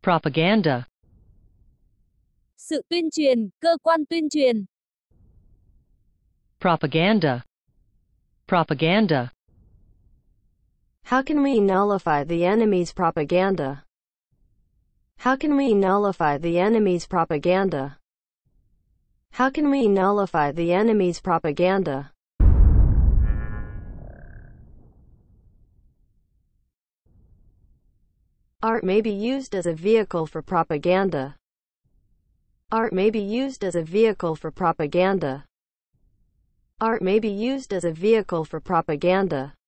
propaganda, sự tuyên truyền, cơ quan tuyên truyền. propaganda, propaganda, How can we nullify the enemy's propaganda? How can we nullify the enemy's propaganda? How can we nullify the enemy's propaganda? Art may be used as a vehicle for propaganda. Art may be used as a vehicle for propaganda. Art may be used as a vehicle for propaganda.